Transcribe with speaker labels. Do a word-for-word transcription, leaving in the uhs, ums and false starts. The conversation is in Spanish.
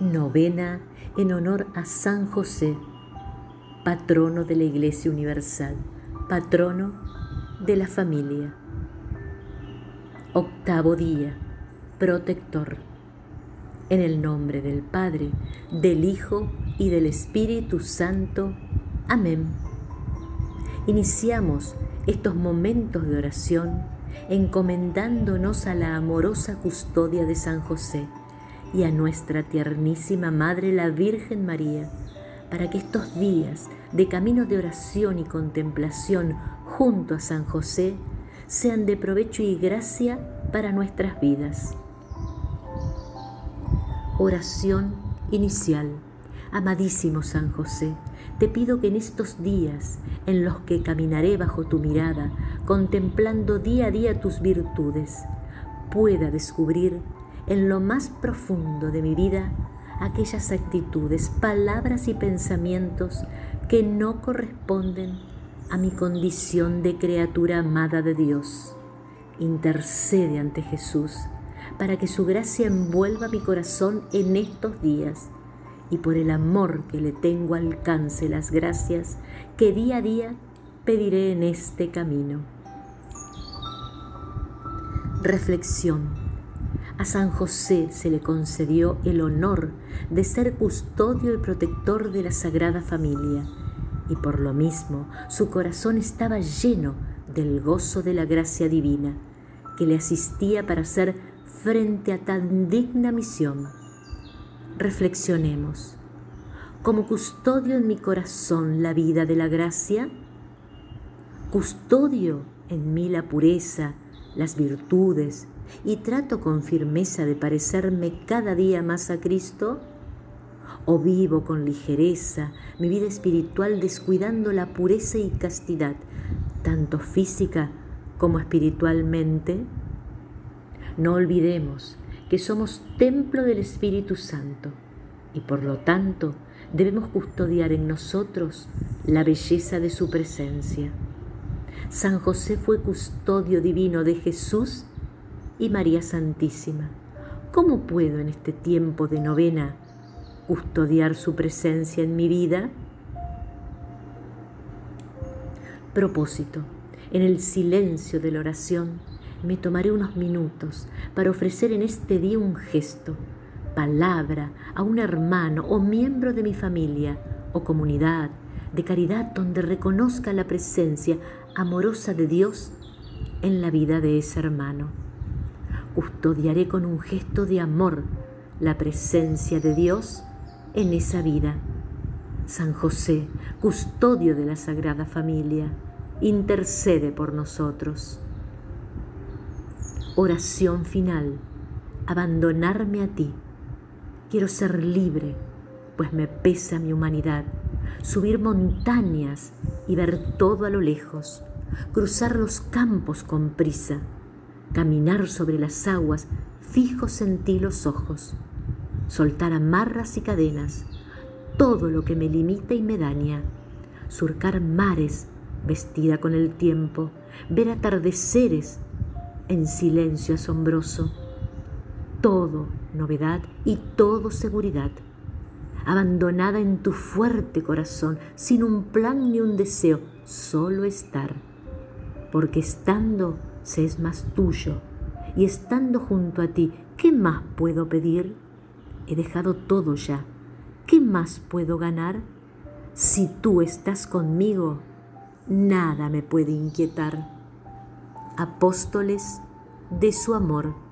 Speaker 1: Novena en honor a San José, patrono de la Iglesia Universal, patrono de la familia. Octavo día, protector. En el nombre del Padre, del Hijo y del Espíritu Santo. Amén. Iniciamos estos momentos de oración encomendándonos a la amorosa custodia de San José y a nuestra tiernísima Madre la Virgen María, para que estos días de camino de oración y contemplación junto a San José sean de provecho y gracia para nuestras vidas. Oración inicial. Amadísimo San José, te pido que en estos días en los que caminaré bajo tu mirada, contemplando día a día tus virtudes, pueda descubrir en lo más profundo de mi vida aquellas actitudes, palabras y pensamientos que no corresponden a mi condición de criatura amada de Dios. Intercede ante Jesús para que su gracia envuelva mi corazón en estos días y por el amor que le tengo alcance las gracias que día a día pediré en este camino. Reflexión. A San José se le concedió el honor de ser custodio y protector de la Sagrada Familia, y por lo mismo su corazón estaba lleno del gozo de la gracia divina, que le asistía para hacer frente a tan digna misión. Reflexionemos. ¿Cómo custodio en mi corazón la vida de la gracia? ¿Custodio en mí la pureza, las virtudes, y trato con firmeza de parecerme cada día más a Cristo? ¿O vivo con ligereza mi vida espiritual descuidando la pureza y castidad, tanto física como espiritualmente? No olvidemos que somos templo del Espíritu Santo y por lo tanto debemos custodiar en nosotros la belleza de su presencia. San José fue custodio divino de Jesús y María Santísima. ¿Cómo puedo en este tiempo de novena custodiar su presencia en mi vida? Propósito. En el silencio de la oración me tomaré unos minutos para ofrecer en este día un gesto, palabra a un hermano o miembro de mi familia o comunidad de caridad donde reconozca la presencia amorosa de Dios en la vida de ese hermano. Custodiaré con un gesto de amor la presencia de Dios en esa vida. San José, custodio de la Sagrada Familia, intercede por nosotros. Oración final. Abandonarme a ti. Quiero ser libre, pues me pesa mi humanidad. Subir montañas y ver todo a lo lejos. Cruzar los campos con prisa. Caminar sobre las aguas, fijos en ti los ojos. Soltar amarras y cadenas, todo lo que me limita y me daña. Surcar mares, vestida con el tiempo. Ver atardeceres en silencio asombroso. Todo novedad y todo seguridad. Abandonada en tu fuerte corazón, sin un plan ni un deseo, solo estar. Porque estando se es más tuyo, y estando junto a ti, ¿qué más puedo pedir? He dejado todo ya, ¿qué más puedo ganar? Si tú estás conmigo, nada me puede inquietar. Apóstoles de su amor.